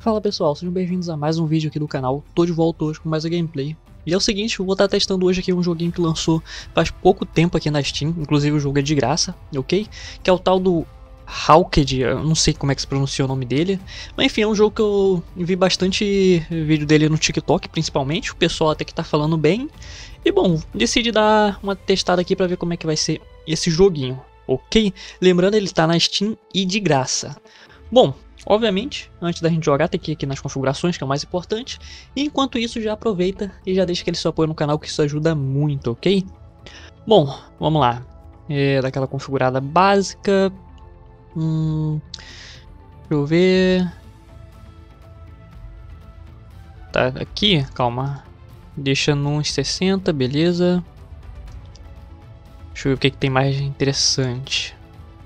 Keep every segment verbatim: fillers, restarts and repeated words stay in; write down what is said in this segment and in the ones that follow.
Fala pessoal, sejam bem-vindos a mais um vídeo aqui do canal. Tô de volta hoje com mais uma gameplay. E é o seguinte, eu vou estar testando hoje aqui um joguinho que lançou faz pouco tempo aqui na Steam. Inclusive o jogo é de graça, ok? Que é o tal do Hawked, eu não sei como é que se pronuncia o nome dele. Mas enfim, é um jogo que eu vi bastante vídeo dele no TikTok principalmente. O pessoal até que tá falando bem. E bom, decidi dar uma testada aqui pra ver como é que vai ser esse joguinho, ok? Lembrando, ele tá na Steam e de graça. Bom, obviamente, antes da gente jogar tem que ir aqui nas configurações, que é o mais importante. E enquanto isso, já aproveita e já deixa aquele seu apoio no canal, que isso ajuda muito, ok? Bom, vamos lá. É daquela configurada básica. Hum, deixa eu ver. Tá, aqui, calma. Deixa nos sessenta, beleza. Deixa eu ver o que, que tem mais interessante.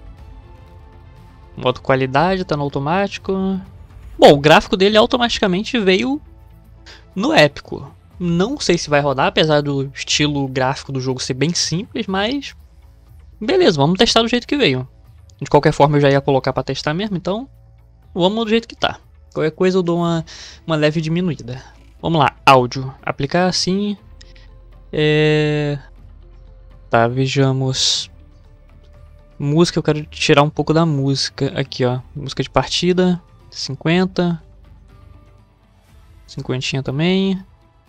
Modo qualidade, tá no automático. Bom, o gráfico dele automaticamente veio no épico. Não sei se vai rodar, apesar do estilo gráfico do jogo ser bem simples, mas beleza, vamos testar do jeito que veio. De qualquer forma eu já ia colocar pra testar mesmo, então vamos do jeito que tá. Qualquer coisa eu dou uma, uma leve diminuída. Vamos lá, áudio. Aplicar assim. É... Tá, vejamos. Música, eu quero tirar um pouco da música. Aqui, ó. Música de partida. cinquenta. cinquenta também.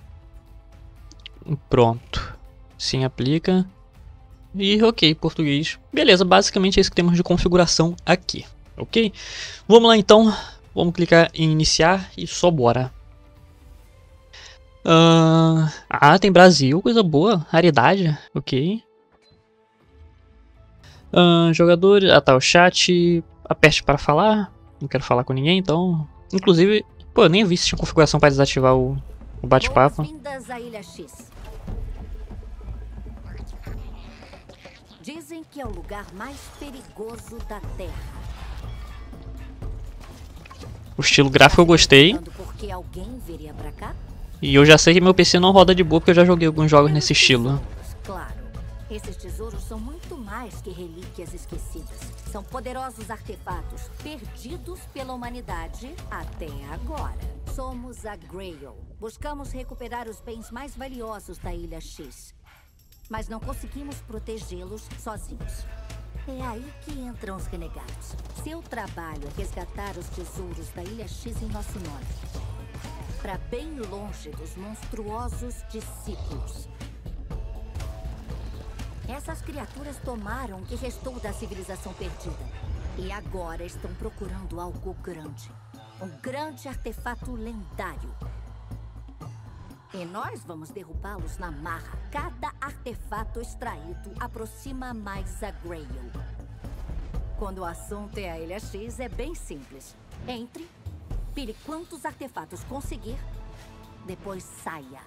Pronto. Sim, aplica. E ok, português. Beleza, basicamente é isso que temos de configuração aqui. Ok? Vamos lá então. Vamos clicar em iniciar e só bora. Uh... Ah, tem Brasil, coisa boa. Raridade. Ok. Uh, jogadores, ah tá, o chat, aperte para falar, não quero falar com ninguém, então, inclusive, pô, eu nem vi se tinha configuração para desativar o, o bate-papo. Boas-vindas à Ilha X. Dizem que é o lugar mais perigoso da Terra. O estilo gráfico eu gostei, porque alguém viria pra cá? E eu já sei que meu P C não roda de boa porque eu já joguei alguns jogos nesse estilo. Claro. Esses tesouros são muito mais que relíquias esquecidas. São poderosos artefatos perdidos pela humanidade até agora. Somos a Grail. Buscamos recuperar os bens mais valiosos da Ilha X. Mas não conseguimos protegê-los sozinhos. É aí que entram os renegados. Seu trabalho é resgatar os tesouros da Ilha X em nosso nome. Para bem longe dos monstruosos discípulos. Essas criaturas tomaram o que restou da civilização perdida. E agora estão procurando algo grande. Um grande artefato lendário. E nós vamos derrubá-los na marra. Cada artefato extraído aproxima mais a Grail. Quando o assunto é a Ilha X, é bem simples. Entre, pire quantos artefatos conseguir, depois saia.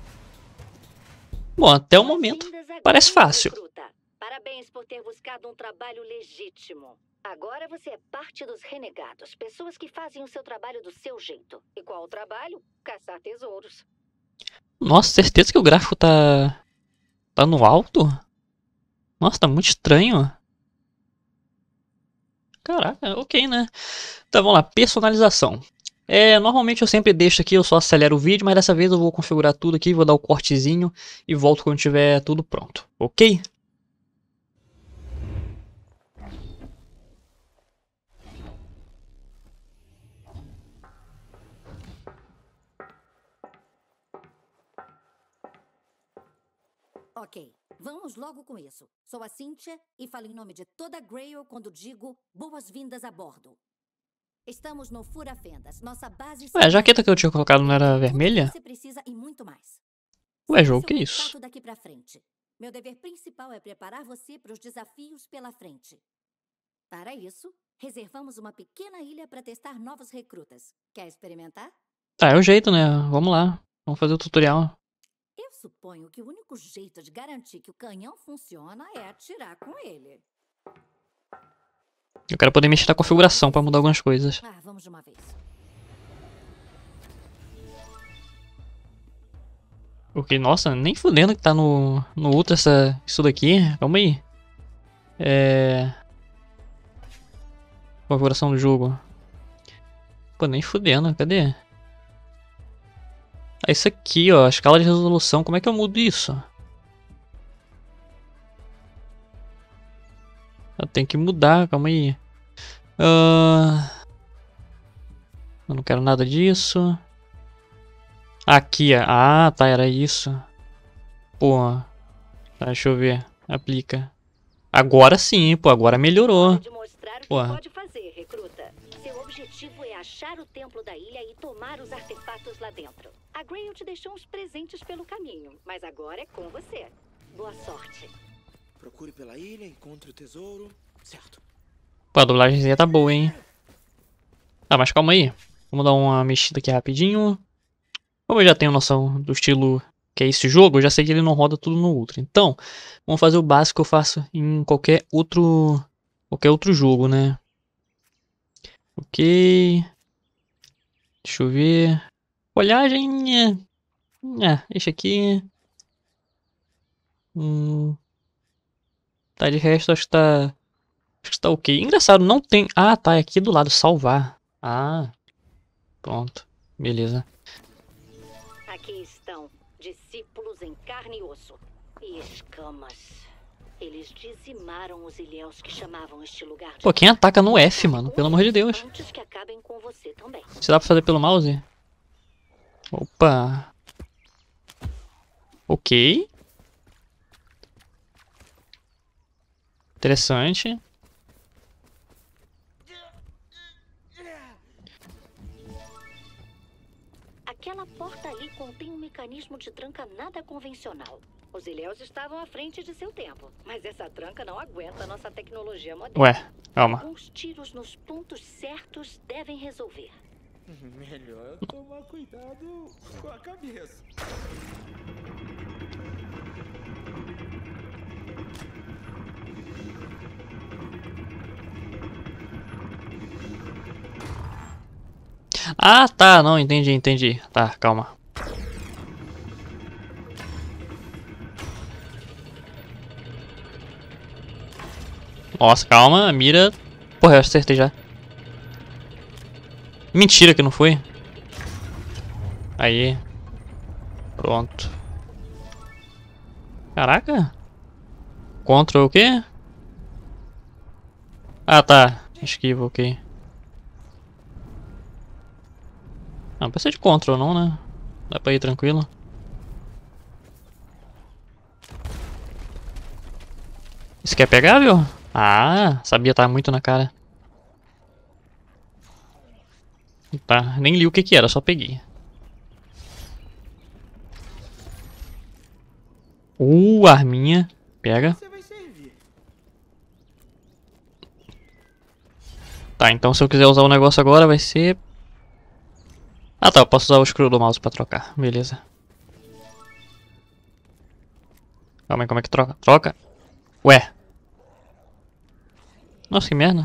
Bom, até o momento parece fácil. Parabéns por ter buscado um trabalho legítimo. Agora você é parte dos renegados, pessoas que fazem o seu trabalho do seu jeito. E qual o trabalho? Caçar tesouros. Nossa, certeza que o gráfico tá tá no alto? Nossa, tá muito estranho. Caraca, ok, né? Então vamos lá, personalização. É, normalmente eu sempre deixo aqui, eu só acelero o vídeo, mas dessa vez eu vou configurar tudo aqui, vou dar o cortezinho e volto quando tiver tudo pronto, ok? Ok, vamos logo com isso. Sou a Cynthia e falo em nome de toda a Grail quando digo boas-vindas a bordo. Estamos no Fura-Fendas, nossa base... Ué, a jaqueta que eu tinha colocado não era vermelha? Você precisa e muito mais. Ué, jogo, que isso? Daqui pra frente. Meu dever principal é preparar você para os desafios pela frente. Para isso, reservamos uma pequena ilha para testar novos recrutas. Quer experimentar? Tá, é o jeito, né? Vamos lá, vamos fazer o tutorial. Eu suponho que o único jeito de garantir que o canhão funciona é atirar com ele. Eu quero poder mexer na configuração para mudar algumas coisas. Ah, vamos de uma vez. Porque, nossa, nem fudendo que tá no, no Ultra essa, isso daqui. Calma aí. É... Configuração do jogo. Pô, nem fudendo, cadê? Ah, isso aqui, ó, a escala de resolução, como é que eu mudo isso? Eu tenho que mudar, calma aí. Uh... Eu não quero nada disso. Aqui, ó. Ah, tá, era isso. Pô. Tá, deixa eu ver. Aplica. Agora sim, pô, agora melhorou. Pode mostrar o que Porra. pode fazer, recruta. Seu objetivo é achar o templo da ilha e tomar os artefatos lá dentro. A Grail te deixou uns presentes pelo caminho, mas agora é com você. Boa sorte. Procure pela ilha, encontre o tesouro. Certo. Pô, a dublagemzinha tá boa, hein? Tá, mas calma aí. Vamos dar uma mexida aqui rapidinho. Como eu já tenho noção do estilo que é esse jogo, eu já sei que ele não roda tudo no Ultra. Então, vamos fazer o básico que eu faço em qualquer outro, qualquer outro jogo, né? Ok. Deixa eu ver. Olhagem. É, é deixa aqui. Hum. Tá, de resto acho que tá... Acho que tá ok. Engraçado, não tem... Ah, tá, é aqui do lado, salvar. Ah. Pronto. Beleza. Aqui estão discípulos em carne e osso e escamas. Eles dizimaram os ilhéus que chamavam este lugar de... Pô, quem ataca no F, mano? Pelo amor de Deus. Antes que acabem com você também. Se dá pra fazer pelo mouse? Opa. Ok. Interessante. Aquela porta ali contém um mecanismo de tranca nada convencional. Os ilhéus estavam à frente de seu tempo, mas essa tranca não aguenta a nossa tecnologia moderna. Ué, calma. Alguns tiros nos pontos certos devem resolver. Melhor tomar cuidado com a cabeça. Ah, tá, não, entendi, entendi. Tá, calma. Nossa, calma, a mira... Porra, eu acertei já. Mentira que não foi. Aí. Pronto. Caraca. Contra o quê? Ah, tá. Esquiva, ok. Não precisa de control não, né? Dá pra ir tranquilo. Isso quer pegar, viu? Ah, sabia, tá muito na cara. Tá, nem li o que que era, só peguei. Uh, arminha. Pega. Você vai servir. Tá, então se eu quiser usar o negócio agora vai ser... Ah tá, eu posso usar o scroll do mouse pra trocar, beleza. Calma aí, como é que troca? Troca? Ué. Nossa, que merda.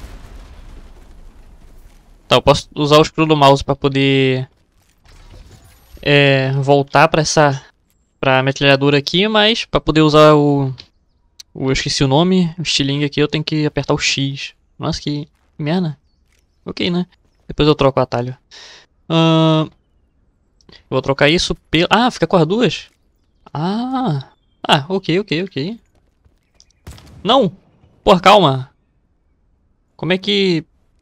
Tá, eu posso usar o scroll do mouse pra poder... É, voltar pra essa... Pra metralhadora aqui, mas pra poder usar o... o eu esqueci o nome, o estilingue aqui, eu tenho que apertar o X. Nossa, que merda. Ok, né? Depois eu troco o atalho. Uh, vou trocar isso pelo... Ah, fica com as duas? Ah, ah, ok, ok, ok. Não! Porra, calma. Como é que...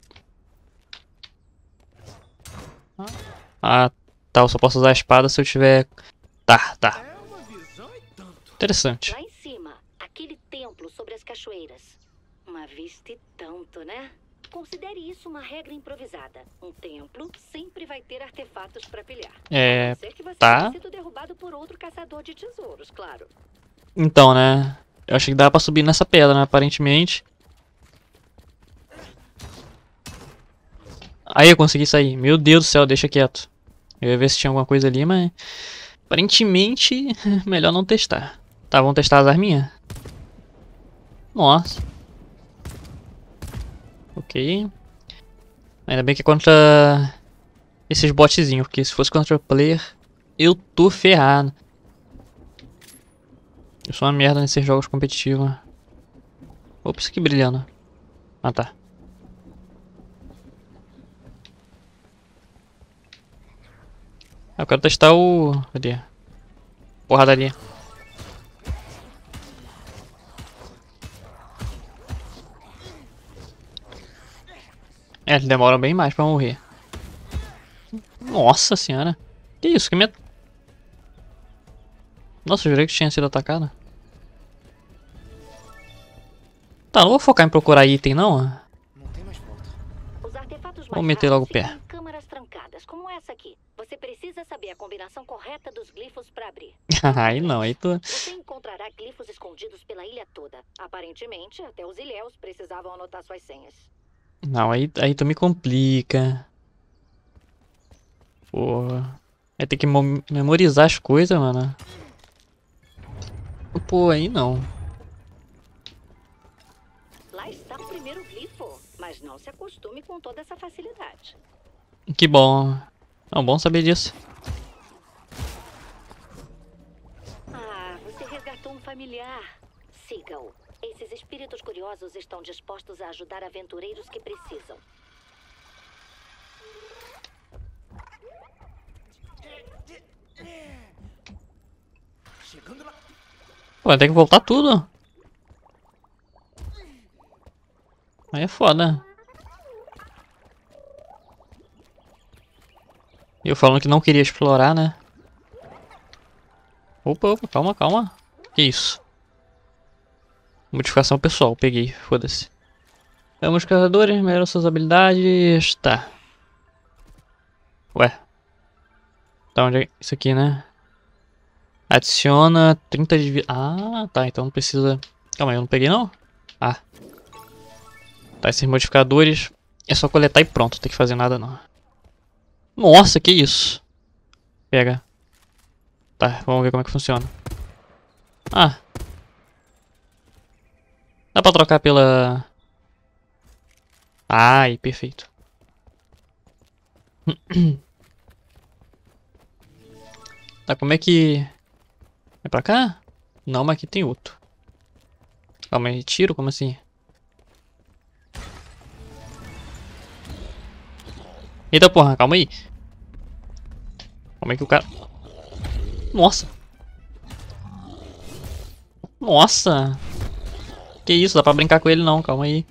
Ah, tá, eu só posso usar a espada se eu tiver... Tá, tá. É uma visão e tanto. Interessante. Lá em cima, aquele templo sobre as cachoeiras. Uma vista e tanto, né? Considere isso uma regra improvisada. Um templo sempre vai ter artefatos para pilhar. É, A não ser que você tá. tenha sido derrubado por outro caçador de tesouros, claro. Então, né? Eu achei que dava pra subir nessa pedra, né? Aparentemente. Aí eu consegui sair. Meu Deus do céu, deixa quieto. Eu ia ver se tinha alguma coisa ali, mas... Aparentemente, melhor não testar. Tá, vamos testar as arminhas? Nossa. Ok. Ainda bem que é contra esses botzinhos, porque se fosse contra o player, eu tô ferrado. Eu sou uma merda nesses jogos competitivos. Ops, que brilhando. Ah, tá. Eu quero testar o... Cadê? Porradaria. É, eles demoram bem mais pra morrer. Nossa senhora. Que isso? Que medo. Nossa, eu jurei que tinha sido atacado. Tá, não vou focar em procurar item não. Não tem mais volta. Os artefatos Vou meter logo o pé. ficam em câmaras trancadas, como essa aqui. Você precisa saber a combinação correta dos glifos para abrir. Aí não, aí tu... Você encontrará glifos escondidos pela ilha toda. Aparentemente, até os ilhéus precisavam anotar suas senhas. Não, aí, aí tu me complica. Pô. Vai ter que memorizar as coisas, mano. Pô, aí não. Lá está o primeiro glifo, mas não se acostume com toda essa facilidade. Que bom. É bom saber disso. Ah, você resgatou um familiar. Siga-o. Esses espíritos curiosos estão dispostos a ajudar aventureiros que precisam. Chegando lá. Vai ter que voltar tudo. Aí é foda. Eu falando que não queria explorar, né? Opa, opa, calma, calma. Que isso? Modificação pessoal, peguei, foda-se. É, modificadores, melhoram suas habilidades. Tá. Ué. Tá, onde é isso aqui, né? Adiciona trinta de vida. Ah, tá, então não precisa... Calma aí, eu não peguei não? Ah. Tá, esses modificadores é só coletar e pronto, não tem que fazer nada não. Nossa, que isso? Pega. Tá, vamos ver como é que funciona. Ah. Dá pra trocar pela... Ai, perfeito. Tá, como é que... É pra cá? Não, mas aqui tem outro. Calma aí, tiro? Como assim? Eita porra, calma aí. Como é que o cara... Nossa. Nossa. Que isso, dá pra brincar com ele não, calma aí.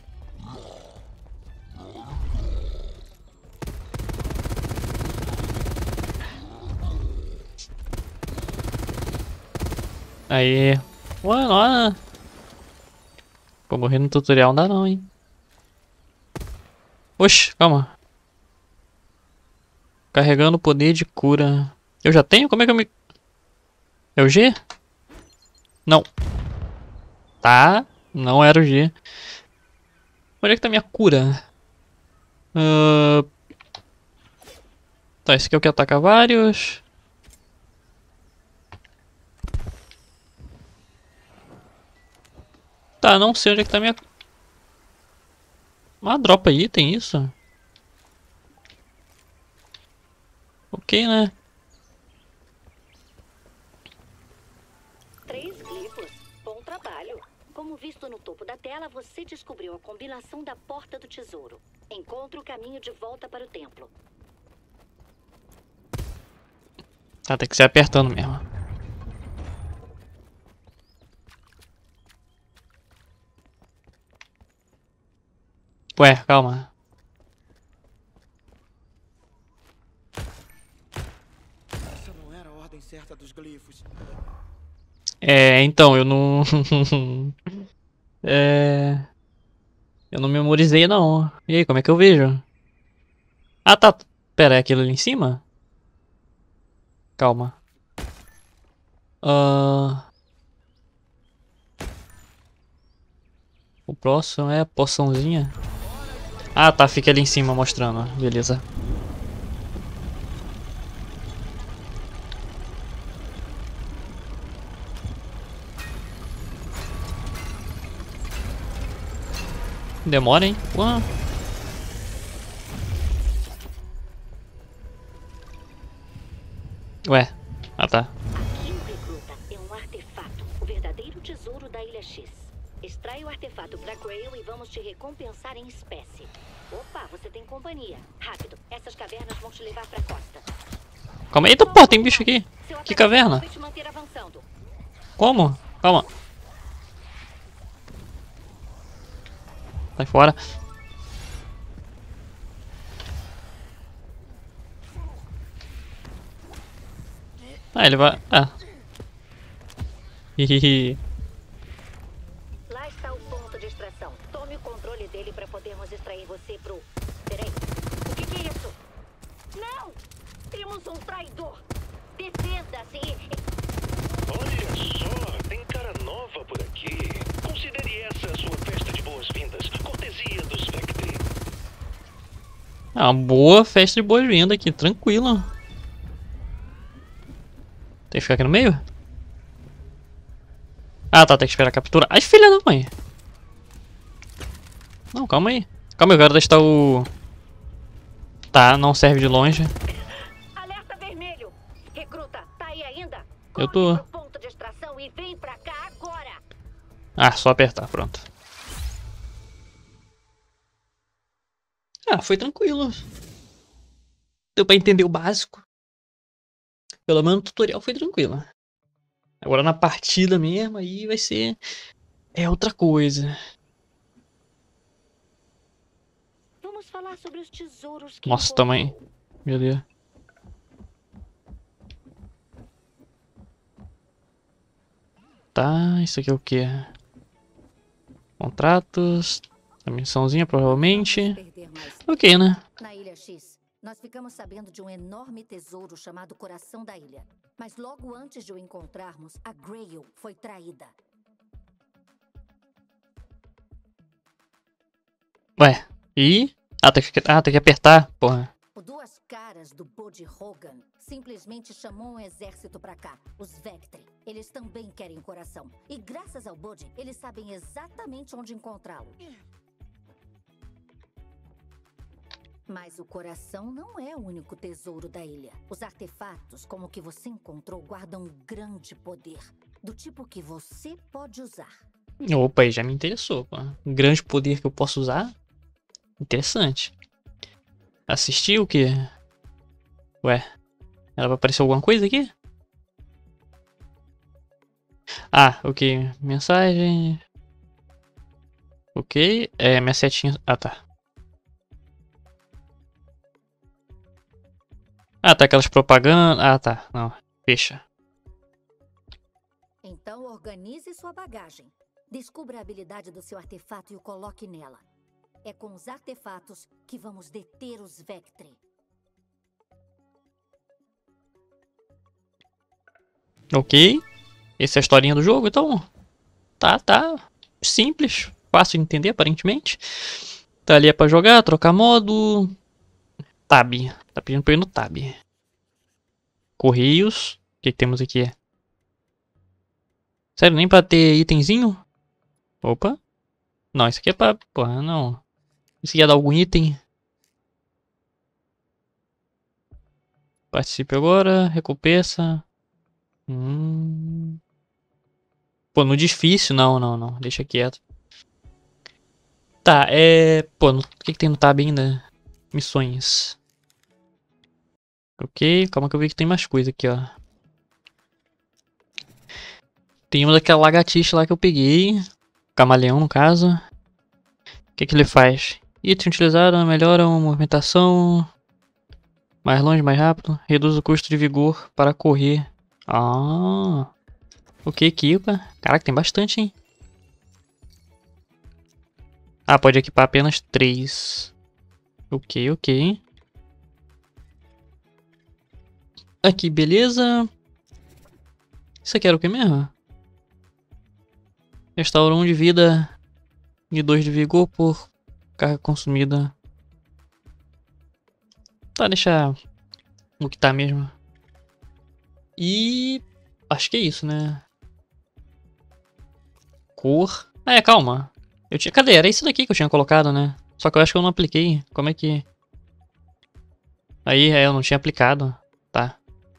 Aí. Ué, não. Pô, morrer no tutorial não dá não, hein. Oxe, calma. Carregando o poder de cura. Eu já tenho? Como é que eu me... É o G? Não. Tá. Não era o G. Onde é que tá minha cura? Uh... Tá, esse aqui é o que ataca vários. Tá, não sei onde é que tá minha... Ah, dropa aí, tem isso? Ok, né? Três glifos. Bom trabalho. Como visto no topo da tela, você descobriu a combinação da porta do tesouro. Encontre o caminho de volta para o templo. Tá, tem que ser apertando mesmo. Ué, calma. Essa não era a ordem certa dos glifos. É, então, eu não... é... Eu não memorizei não. E aí, como é que eu vejo? Ah, tá. Pera, é aquilo ali em cima? Calma. Uh... O próximo é a poçãozinha. Ah, tá. Fica ali em cima mostrando. Beleza. Demora, hein? Ué. Ué. Ah, tá. Aqui o recruta é um artefato, o verdadeiro tesouro da Ilha X. Extrai o artefato para Grail e vamos te recompensar em espécie. Opa, você tem companhia. Rápido, essas cavernas vão te levar para a costa. Calma aí, pô, tem bicho aqui. Que caverna? Como? Calma. Sai fora. Ah, ele vai... Ah. Hihihi. Lá está o ponto de extração. Tome o controle dele para podermos extrair você pro... Peraí. O que, que é isso? Não! Temos um traidor! Defenda-se! Olha só, tem cara nova por aqui. Considere essa a sua festa de boas-vindas. Cortesia dos Vectri. Ah, uma boa festa de boas-vindas aqui, tranquilo. Tem que ficar aqui no meio? Ah, tá, tem que esperar a captura. Ai, filha da mãe. Não, calma aí. Calma aí, eu quero testar o... Tá, não serve de longe. Alerta vermelho! Recruta, tá aí ainda? Eu tô. Corre pro ponto de extração e vem pra cá agora! Ah, só apertar, pronto. Ah, foi tranquilo. Deu pra entender o básico. Pelo menos o tutorial foi tranquilo. Agora na partida mesmo, aí vai ser... É outra coisa. Vamos falar sobre os tesouros que Nossa, encontrou. também. Meu Deus. Tá, isso aqui é o que? Contratos. A missãozinha, provavelmente. Perder mais Ok, né? Na Ilha X, nós ficamos sabendo de um enorme tesouro chamado Coração da Ilha. Mas logo antes de o encontrarmos, a Grail foi traída. Ué, e? Ah, tem que, ah, tem que apertar, porra. O Duas Caras do Bode Hogan simplesmente chamou um exército pra cá, os Vectri. Eles também querem o coração. E graças ao Bode, eles sabem exatamente onde encontrá-lo. Mas o coração não é o único tesouro da ilha. Os artefatos, como o que você encontrou, guardam um grande poder. Do tipo que você pode usar. Opa, aí já me interessou, pô. Um grande poder que eu posso usar? Interessante. Assistir o quê? Ué, ela vai aparecer alguma coisa aqui? Ah, ok. Mensagem. Ok. É, minha setinha... Ah, tá. Ah, tá aquelas propagandas. Ah, tá. Não. Fecha. Então organize sua bagagem. Descubra a habilidade do seu artefato e o coloque nela. É com os artefatos que vamos deter os Vectri. Ok. Essa é a historinha do jogo, então. Tá, tá. Simples. Fácil de entender, aparentemente. Tá ali é pra jogar, trocar modo. Tab. Tá pedindo pra ir no tab. Correios. O que, que temos aqui? Sério, nem pra ter itemzinho? Opa. Não, isso aqui é pra... Porra, não. Isso ia dar algum item. Participe agora. Recompensa. Hum... Pô, no difícil, não, não, não. Deixa quieto. Tá, é... Pô, no... o que, que tem no tab ainda? Missões. Ok, calma que eu vi que tem mais coisa aqui, ó. Tem uma daquela lagartixa lá que eu peguei. Camaleão, no caso. O que, que ele faz? Item utilizado melhora a movimentação. Mais longe, mais rápido. Reduz o custo de vigor para correr. Ah. Ok, equipa. Caraca, tem bastante, hein? Ah, pode equipar apenas três. Ok, ok. Aqui, beleza. Isso aqui era o que mesmo? Restaura um de vida e dois de vigor por carga consumida. Tá, deixa o que tá mesmo. E... acho que é isso, né? Cor... Ah, é, calma. Eu tinha... Cadê? Era isso daqui que eu tinha colocado, né? Só que eu acho que eu não apliquei. Como é que... Aí, é, eu não tinha aplicado. Tá.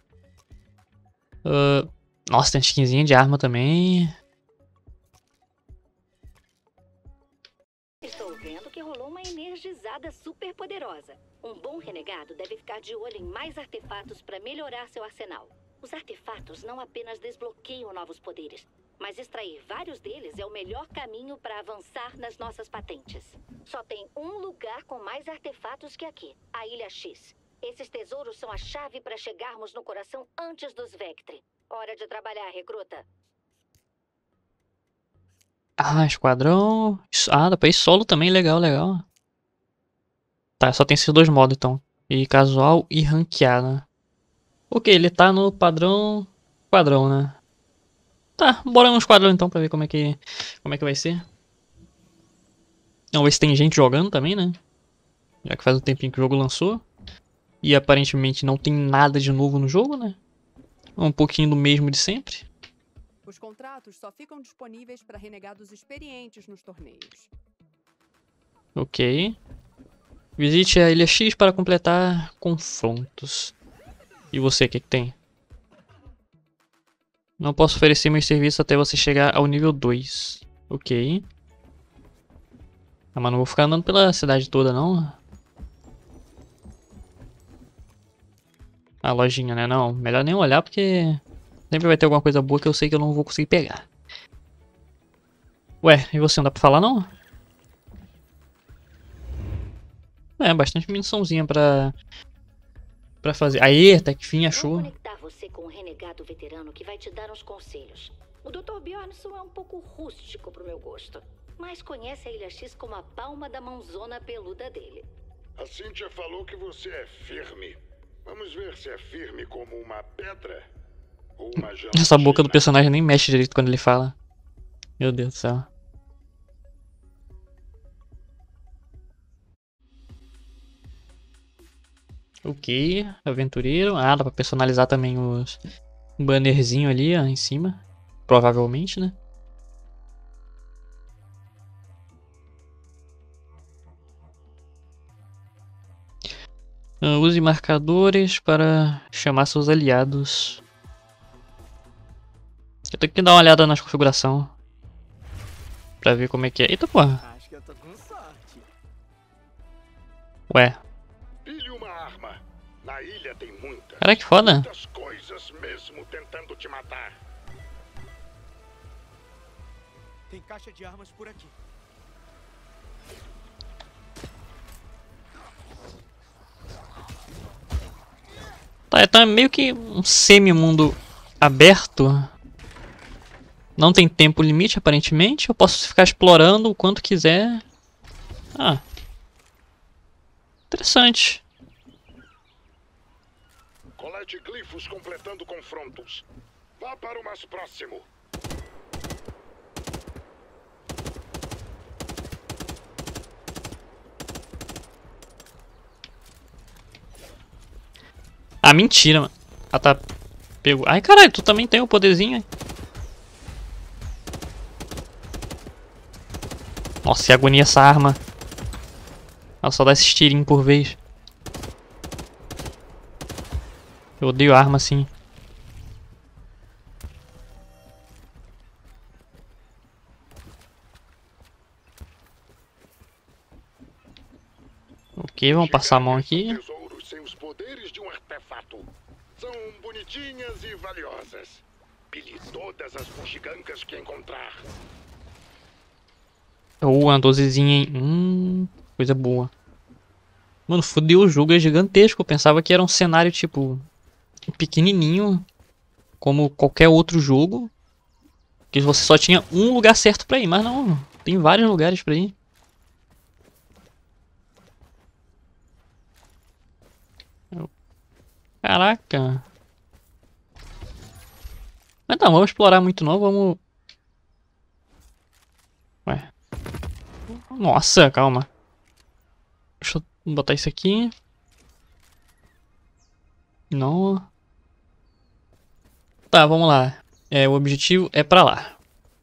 Uh... Nossa, tem skinzinha de arma também. Estou vendo que rolou uma energizada espada super poderosa. Um bom renegado deve ficar de olho em mais artefatos para melhorar seu arsenal. Os artefatos não apenas desbloqueiam novos poderes, mas extrair vários deles é o melhor caminho para avançar nas nossas patentes. Só tem um lugar com mais artefatos que aqui, a Ilha X. Esses tesouros são a chave para chegarmos no coração antes dos Vectre. Hora de trabalhar, recruta. Ah, esquadrão. Ah, dá pra ir solo também, legal, legal. Tá, só tem esses dois modos então. E casual e ranqueada. Ok, ele tá no padrão esquadrão, né? Tá, bora no esquadrão então pra ver como é que, como é que vai ser. Vamos ver se tem gente jogando também, né? Já que faz um tempinho que o jogo lançou. E aparentemente não tem nada de novo no jogo, né? Um pouquinho do mesmo de sempre. Os contratos só ficam disponíveis para renegados experientes nos torneios. Ok. Visite a Ilha X para completar confrontos. E você, o que, que tem? Não posso oferecer meus serviços até você chegar ao nível dois. Ok. Ah, mas não vou ficar andando pela cidade toda, não. A lojinha, né? Não, melhor nem olhar porque sempre vai ter alguma coisa boa que eu sei que eu não vou conseguir pegar. Ué, e você não dá pra falar, não? É, bastante muniçãozinha pra... pra fazer. Aí, até que fim, achou. Vou conectar você com um renegado veterano que vai te dar uns conselhos. O doutor Bjornsson é um pouco rústico pro meu gosto, mas conhece a Ilha X como a palma da mãozona peluda dele. A Cynthia falou que você é firme. Vamos ver se é firme como uma pedra ou uma gelatina. Essa boca do personagem nem mexe direito quando ele fala. Meu Deus do céu. Ok, aventureiro. Ah, dá pra personalizar também os bannerzinho ali, ó, em cima. Provavelmente, né? Use marcadores para chamar seus aliados. Eu tenho que dar uma olhada na configuração pra ver como é que é. Eita porra. Acho que eu tô com sorte. Ué. Pilhe uma arma. Na ilha tem muitas. Cara, que foda. Muitas coisas mesmo tentando te matar. Tem caixa de armas por aqui. Tá, então é meio que um semi-mundo aberto. Não tem tempo limite, aparentemente. Eu posso ficar explorando o quanto quiser. Ah. Interessante. Colete glifos completando confrontos. Vá para o mais próximo. Ah, mentira, mano. Ah, tá. Pegou. Ai, caralho, tu também tem o poderzinho, hein? Nossa, que agonia essa arma. Ela só dá esses tirinhos por vez. Eu odeio arma assim. Ok, vamos passar a mão aqui. Tesouros sem os poderes de um artefato. São bonitinhas e valiosas. Pilhe todas as bugigancas que encontrar. Oh, uma dozezinha, hein? Hum, coisa boa. Mano, fodeu, o jogo é gigantesco. Eu pensava que era um cenário, tipo, pequenininho, como qualquer outro jogo. Que você só tinha um lugar certo pra ir, mas não. Tem vários lugares pra ir. Caraca. Mas não, vamos explorar muito não, vamos... Ué. Nossa, calma. Deixa eu botar isso aqui. Não. Tá, vamos lá. É, o objetivo é pra lá.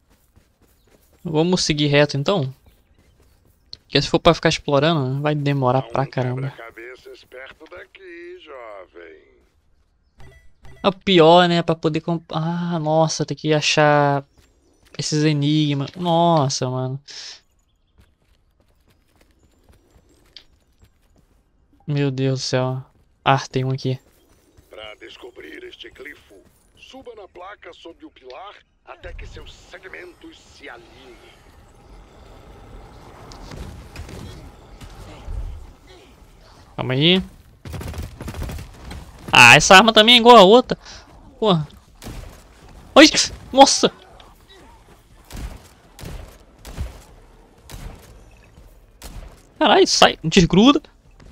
Vamos seguir reto então. Porque se for pra ficar explorando, vai demorar pra caramba. Quebra-cabeças perto daqui, jovem. É o pior, né? Pra poder... Comp... Ah, nossa, tem que achar esses enigmas. Nossa, mano. Meu Deus do céu. Ah, tem um aqui. Para descobrir este glifo, suba na placa sob o pilar até que seus segmentos se alinhem. Calma aí. Ah, essa arma também é igual a outra. Porra. Ai, nossa. Caralho, sai, desgruda.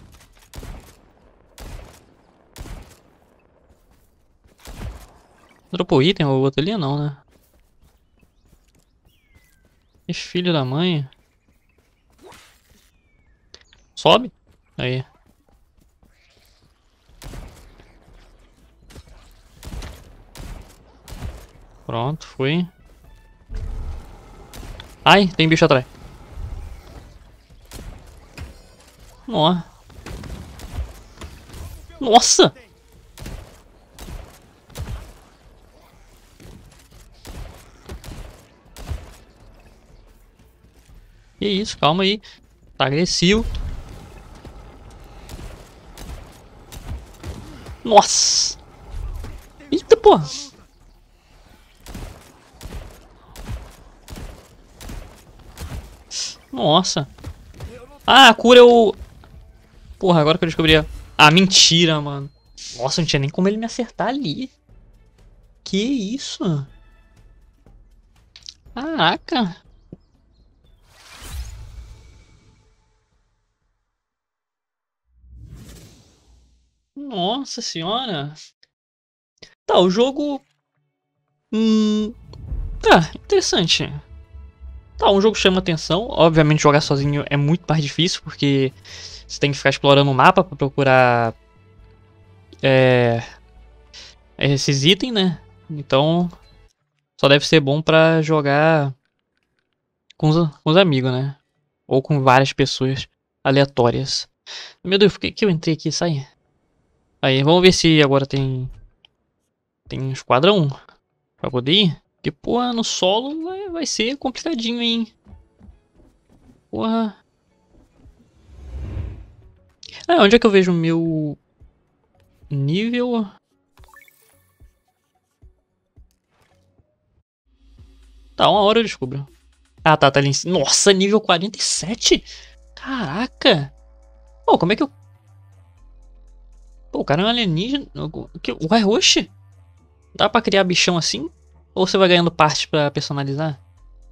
Dropou item ou outro ali? Não, né? Esse filho da mãe. Sobe. Aí. Pronto, foi. Ai, tem bicho atrás. Nossa. Nossa! Que isso, calma aí. Tá agressivo. Nossa! Eita, porra! Nossa! Ah, a cura é o... Porra, agora que eu descobri. Ah, mentira, mano. Nossa, não tinha nem como ele me acertar ali. Que isso? Caraca! Nossa senhora! Tá, o jogo... Hum... Tá, interessante. Tá, um jogo que chama atenção. Obviamente jogar sozinho é muito mais difícil, porque você tem que ficar explorando o mapa pra procurar... É... esses itens, né? Então... Só deve ser bom pra jogar... Com os, com os amigos, né? Ou com várias pessoas aleatórias. Meu Deus, por que, que eu entrei aqui e saí? Aí, vamos ver se agora tem... Tem um esquadrão pra poder ir. Porque, porra, no solo vai, vai ser complicadinho, hein? Porra. Ah, onde é que eu vejo o meu... nível? Tá, uma hora eu descubro. Ah, tá, tá ali em cima. Nossa, nível quarenta e sete? Caraca! Pô, como é que eu... Pô, o cara é um alienígena. Ué, oxe? Dá pra criar bichão assim? Ou você vai ganhando partes pra personalizar?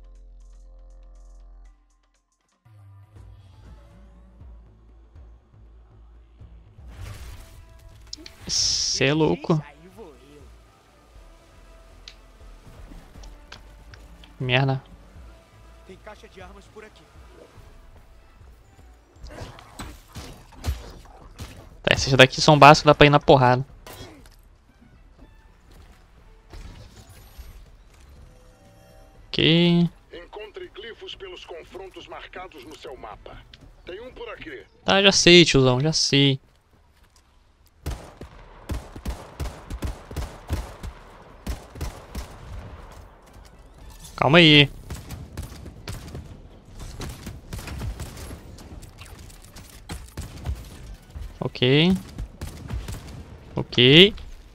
Cê é louco. Merda. Tem caixa de armas por aqui. Tá, esses daqui são básicos, dá pra ir na porrada. Ok. Encontre glifos pelos confrontos marcados no seu mapa. Tem um por aqui. Tá, já sei, tiozão, já sei. Calma aí. Ok. Ok.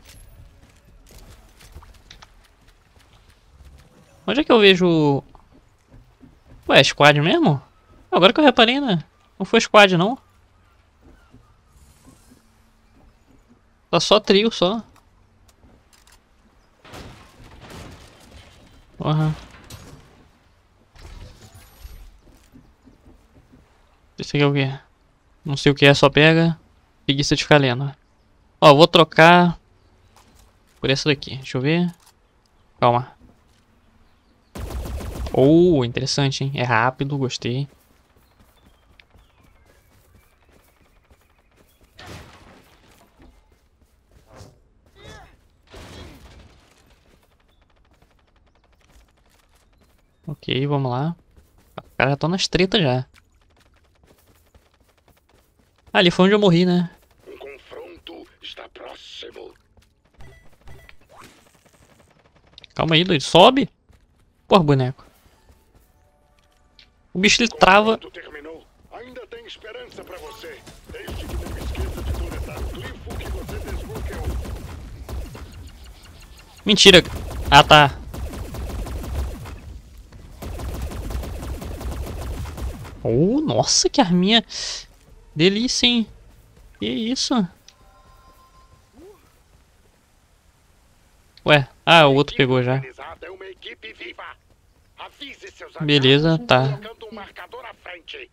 Onde é que eu vejo... Ué, é squad mesmo? Agora que eu reparei, né? Não foi squad, não. Tá só trio, só. Porra. Esse aqui é o que? Não sei o que é, só pega. Preguiça de ficar lendo. Ó, vou trocar por essa daqui. Deixa eu ver. Calma. Oh, interessante, hein? É rápido, gostei. Ok, vamos lá. Os caras já estão nas tretas já. Ah, ali foi onde eu morri, né? Um confronto está próximo. Calma aí, doido. Sobe. Porra, boneco. O bicho ele trava. Terminou. Ainda tem esperança para você, desde que não esqueça. coletar o glifo que você desbloqueou. Mentira. Ah, tá. Oh, nossa, que arminha. Delícia, hein? Que isso? Ué, ah, o outro pegou já. É uma equipe viva. Avise seus Beleza, tá. colocando um marcador à frente.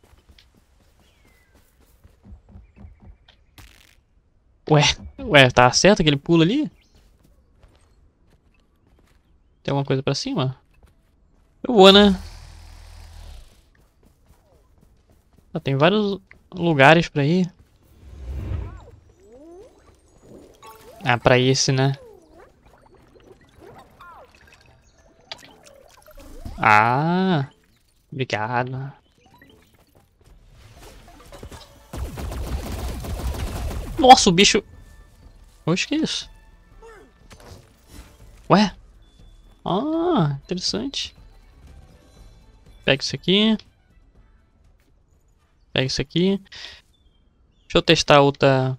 Ué, ué, tá certo aquele pulo ali? Tem alguma coisa pra cima? Eu vou, né? Ah, tem vários lugares pra ir. Ah, pra esse, né? Ah, obrigado. Nossa, o bicho... Oxe, que isso? Ué? Ah, interessante. Pega isso aqui. Pega isso aqui. Deixa eu testar outra...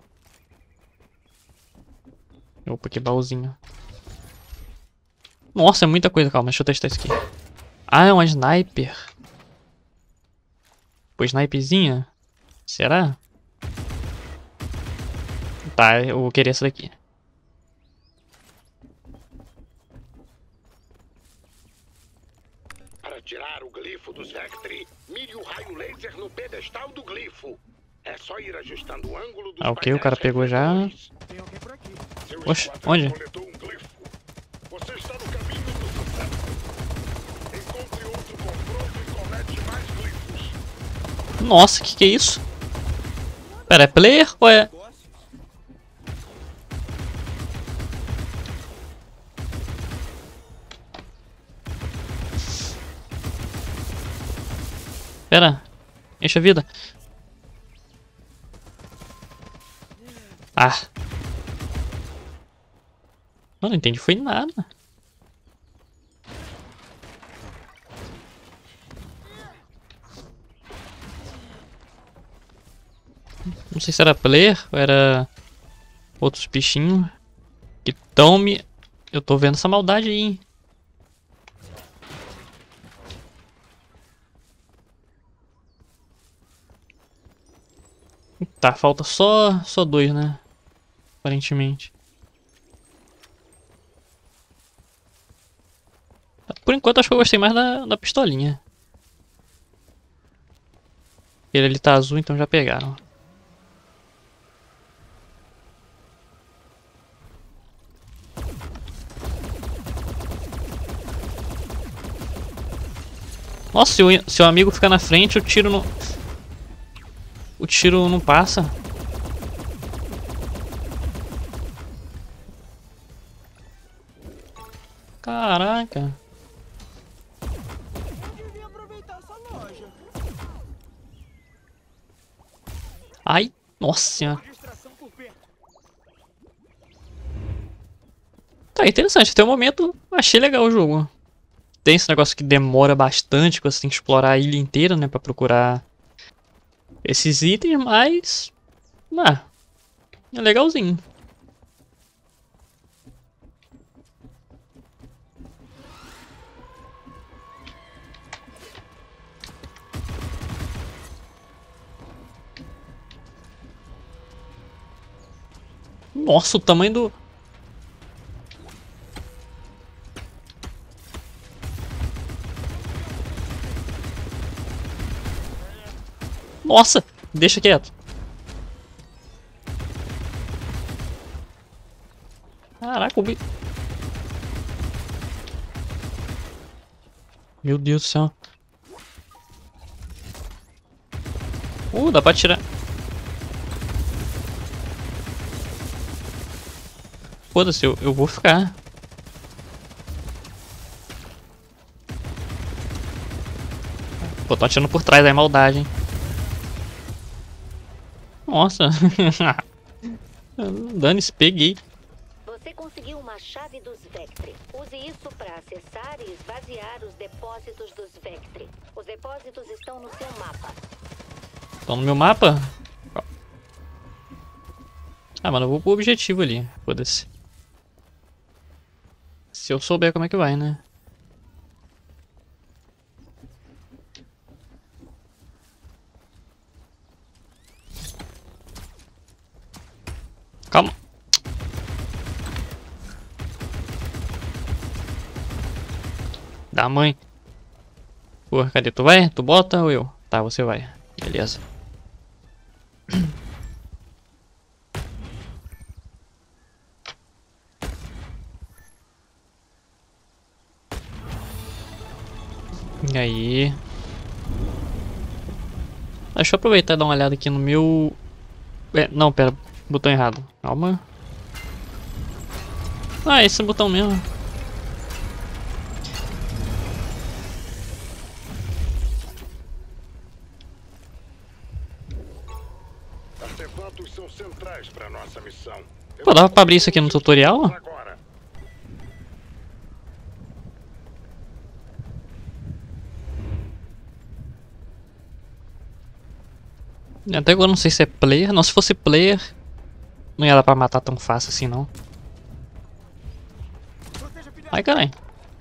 Opa, que baúzinho. Nossa, é muita coisa. Calma, deixa eu testar isso aqui. Ah, é uma sniper. Pô, sniperzinha? Será? Tá, eu vou querer essa daqui. Para tirar o glifo dos Vectri, mire o raio laser no pedestal do glifo. É só ir ajustando o ângulo dos Ah, ok, o cara pegou já. Tem alguém por aqui. Seu Oxe, esquadrão onde? coletou um glifo. Você está no caminho do sucesso. Encontre outro confronto e colete mais glifos. Nossa, que que é isso? Pera, é player ou é... Pera, enche a vida. Ah. Eu não entendi, foi nada. Não sei se era player ou era outros bichinhos que tão me... Eu tô vendo essa maldade aí, hein? Tá, falta só, só dois, né? Aparentemente. Por enquanto acho que eu gostei mais da, da pistolinha. Ele ali tá azul, então já pegaram. Nossa, se o, se o amigo ficar na frente, o tiro não... O tiro não passa. Caraca. Eu devia aproveitar essa loja. Ai, nossa senhora. Distração por perto. Tá interessante, até o momento achei legal o jogo. Tem esse negócio que demora bastante, que você tem que explorar a ilha inteira, né, pra procurar esses itens, mas... Ah, é legalzinho. Nossa, o tamanho do... Nossa, deixa quieto. Caraca, o bicho... Meu Deus do céu. Uh, dá pra tirar. Foda-se, eu, eu vou ficar. Pô, tô atirando por trás, é maldade, hein. Nossa. Dane-se, peguei. Você conseguiu uma chave dos Vectri. Use isso para acessar e esvaziar os depósitos dos Vectri. Os depósitos estão no seu mapa. Estão no meu mapa? Ah, mano, eu vou pro objetivo ali. Foda-se. Se eu souber como é que vai, né? Calma. Da mãe. Pô, cadê? Tu vai? Tu bota ou eu? Tá, você vai. Beleza. E aí? Deixa eu aproveitar e dar uma olhada aqui no meu... É, não, pera. Botão errado. Calma. Ah, esse botão mesmo. Artefatos são centrais para nossa missão. Pô, dava pra abrir isso aqui no tutorial? Agora. Até agora não sei se é player. Não, se fosse player, não ia dar pra matar tão fácil assim, não. Ai, caralho.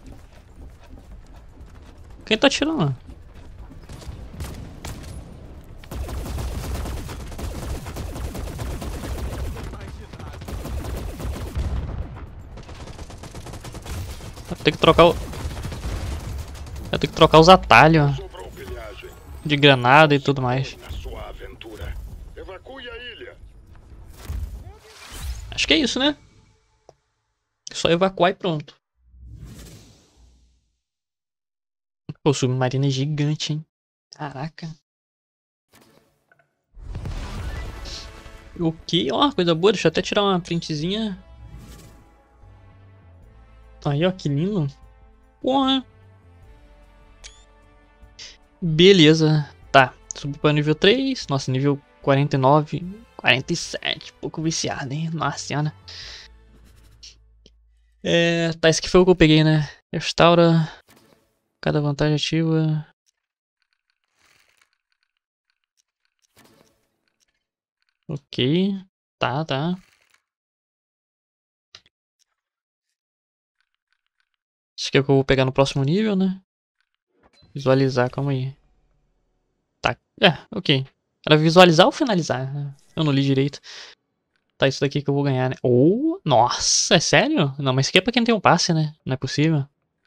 Quem tá atirando? Eu tenho que trocar o... Eu tenho que trocar os atalhos Sobrou pilhagem. de granada e tudo mais. Na sua aventura. Evacue a ilha. Acho que é isso, né? Só evacuar e pronto. Pô, o submarino é gigante, hein? Caraca. O que? Ó, coisa boa. Deixa eu até tirar uma printzinha. Aí, ó, que lindo. Porra. Beleza. Tá. Subi para nível três. Nossa, nível quarenta e nove. quarenta e sete. Pouco viciado, hein? Nossa senhora. É, tá, esse aqui foi o que eu peguei, né? Restaura. Cada vantagem ativa. Ok. Tá, tá. Isso aqui é o que eu vou pegar no próximo nível, né? Visualizar, calma aí. Tá, é, ok. Era visualizar ou finalizar? Eu não li direito. Tá, isso daqui que eu vou ganhar, né? Oh, nossa, é sério? Não, mas isso aqui é pra quem tem um passe, né? Não é possível.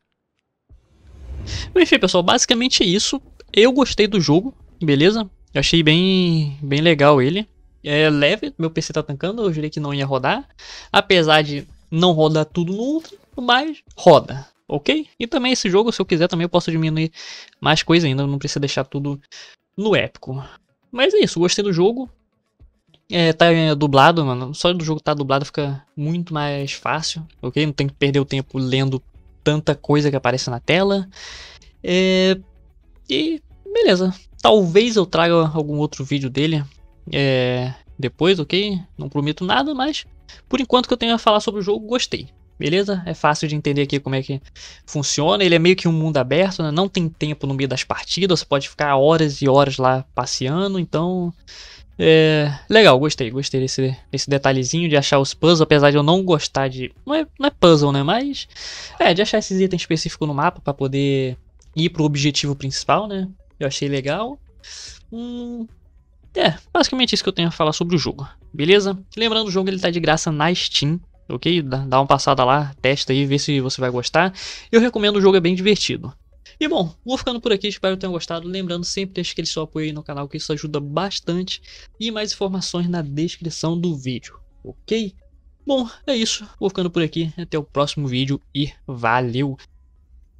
Enfim, pessoal, basicamente é isso. Eu gostei do jogo, beleza? Eu achei bem, bem legal ele. É leve, meu P C tá tancando, eu jurei que não ia rodar. Apesar de não rodar tudo no Ultra, mas roda, ok? E também esse jogo, se eu quiser, também eu posso diminuir mais coisa ainda, não precisa deixar tudo no épico. Mas é isso, gostei do jogo. É, tá dublado, mano. Só do jogo tá dublado fica muito mais fácil, ok? Não tem que perder o tempo lendo tanta coisa que aparece na tela. É... E beleza. Talvez eu traga algum outro vídeo dele é... depois, ok? Não prometo nada, mas por enquanto que eu tenho a falar sobre o jogo, gostei. Beleza? É fácil de entender aqui como é que funciona. Ele é meio que um mundo aberto, né? Não tem tempo no meio das partidas. Você pode ficar horas e horas lá passeando, então... É, legal, gostei, gostei desse, desse detalhezinho de achar os puzzles, apesar de eu não gostar de... Não é, não é puzzle, né, mas... É, de achar esses itens específicos no mapa pra poder ir pro objetivo principal, né. Eu achei legal. Hum, é, basicamente isso que eu tenho a falar sobre o jogo, beleza? Lembrando, o jogo ele tá de graça na Steam, ok? Dá, dá uma passada lá, testa aí, vê se você vai gostar. Eu recomendo, o jogo é bem divertido. E bom, vou ficando por aqui, espero que tenham gostado. Lembrando, sempre deixe aquele seu apoio aí no canal, que isso ajuda bastante. E mais informações na descrição do vídeo, ok? Bom, é isso, vou ficando por aqui, até o próximo vídeo e valeu!